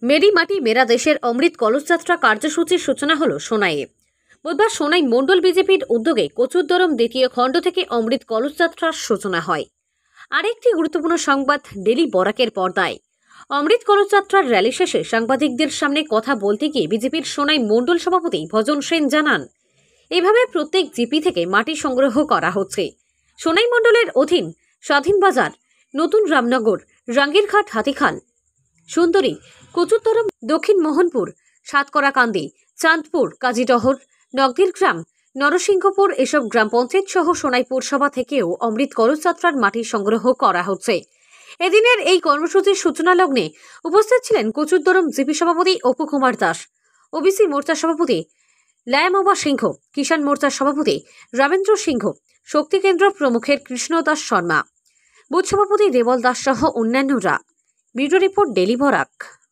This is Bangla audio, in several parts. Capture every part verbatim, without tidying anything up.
মেরি মাটি মেরা দেশের অমৃত কলস যাত্রা কার্যসূচির সূচনা হলো সোনাইয়ে। বুধবার সোনাই মণ্ডল বিজেপির উদ্যোগে কচুরদরম দ্বিতীয় খণ্ড থেকে অমৃত কলস যাত্রার সূচনা হয়। আরেকটি গুরুত্বপূর্ণ সংবাদ ডেলি বরাকের পর্দায়। অমৃত কলস যাত্রার র্যালি শেষে সাংবাদিকদের সামনে কথা বলতে গিয়ে বিজেপির সোনাই মণ্ডল সভাপতি ভজন সেন জানান, এভাবে প্রত্যেক জিপি থেকে মাটি সংগ্রহ করা হচ্ছে। সোনাই মণ্ডলের অধীন স্বাধীন বাজার, নতুন রামনগর, রাঙ্গিরঘাট, হাতিখাল, সুন্দরী, কচুরদরম, দক্ষিণ মোহনপুর, সাতকরাকান্দি, চাঁদপুর, কাজীডহর, নগদির গ্রাম, নরসিংহপুর এসব গ্রাম পঞ্চায়েত সহ সোনাই পৌরসভা থেকেও অমৃত কলস যাত্রার মাটি সংগ্রহ করা হচ্ছে। এদিনের এই কর্মসূচির সূচনা লগ্নে উপস্থিত ছিলেন কচুরদরম জিপি সভাপতি অপু কুমার দাস, ওবিসি মোর্চার সভাপতি লায়ামবা সিংহ, কিষাণ মোর্চার সভাপতি রবীন্দ্র সিংহ, শক্তি কেন্দ্র প্রমুখের কৃষ্ণদাস শর্মা, বুথ সভাপতি দেবল দাস সহ অন্যান্যরা। Video report daily Barak.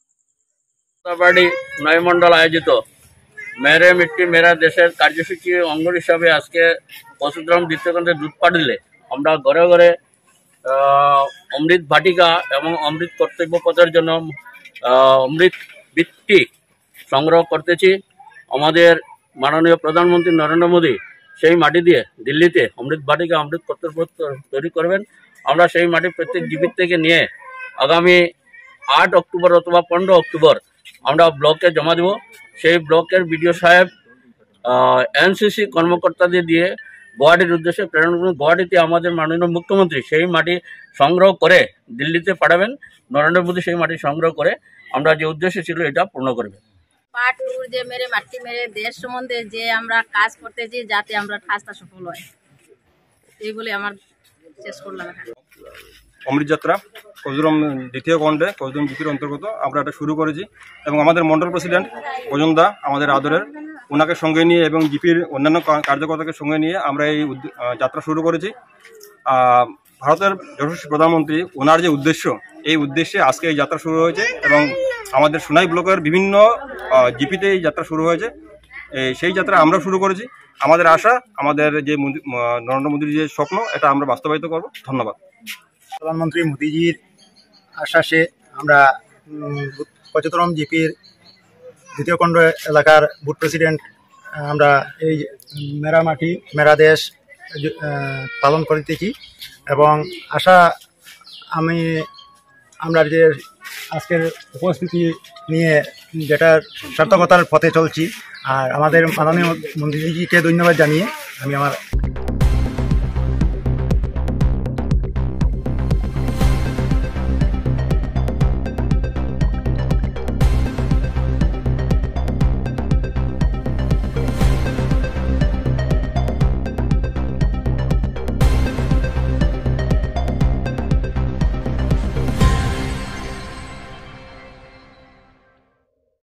নয় মন্ডল আয়োজিত মেরে মিট্টি মেরা দেশের কার্যসূচির অঙ্গ হিসাবে আজকে কচুরদরম দ্বিতীয় খণ্ডে দুধ পাটিলে আমরা ঘরে ঘরে অমৃত বাটিকা এবং অমৃত কর্তব্য পথের জন্য অমৃত বৃত্তি সংগ্রহ করতেছি। আমাদের মাননীয় প্রধানমন্ত্রী নরেন্দ্র মোদী সেই মাটি দিয়ে দিল্লিতে অমৃত বাটিকা অমৃত কর্তব্য তৈরি করবেন। আমরা সেই মাটি প্রত্যেক জিপির থেকে নিয়ে আগামী আট অক্টোবর অথবা পনেরো অক্টোবর আমরা ব্লকে জমা দেব। সেই ব্লকের বিডিও সাহেব এনসিসি কর্মকর্তাদের দিয়ে গুয়াহাটির উদ্দেশ্যে প্রেরণ করবেন। গুয়াহাটিতে আমাদের মাননীয় মুখ্যমন্ত্রী সেই মাটি সংগ্রহ করে দিল্লিতে পাঠাবেন। নরেন্দ্র মোদী সেই মাটি সংগ্রহ করে আমরা যে উদ্দেশ্য ছিল এটা পূর্ণ করবে। পার্ট টুর যে মেরে মাটি মেরে দেশ সম্বন্ধে যে আমরা কাজ করতেছি যাতে আমরা কাজটা সফল হয়, এই বলে আমার শেষ করলাম। অমৃত যাত্রা কচুরদরম দ্বিতীয় খণ্ডে কচুরদরম জিপির অন্তর্গত আমরা এটা শুরু করেছি এবং আমাদের মন্ডল প্রেসিডেন্ট ভজন দা আমাদের আদরের ওনাকে সঙ্গে নিয়ে এবং জিপির অন্যান্য কার্যকর্তাকে সঙ্গে নিয়ে আমরা এই যাত্রা শুরু করেছি। ভারতের যশস্বী প্রধানমন্ত্রী ওনার যে উদ্দেশ্য, এই উদ্দেশ্যে আজকে এই যাত্রা শুরু হয়েছে এবং আমাদের সোনাই ব্লকের বিভিন্ন জিপিতে এই যাত্রা শুরু হয়েছে। সেই যাত্রা আমরা শুরু করেছি। আমাদের আশা, আমাদের যে নরেন্দ্র মোদীর যে স্বপ্ন, এটা আমরা বাস্তবায়িত করব। ধন্যবাদ। প্রধানমন্ত্রী মোদীজির আশ্বাসে আমরা কচুরদরম জিপির দ্বিতীয় খণ্ড এলাকার বুথ প্রেসিডেন্ট আমরা এই মেরা মাটি মেরা দেশ পালন করিতেছি এবং আশা আমি আমরা যে আজকের উপস্থিতি নিয়ে যেটার সার্থকতার পথে চলছি, আর আমাদের মাননীয় মন্ত্রীজিকে ধন্যবাদ জানিয়ে আমি আমার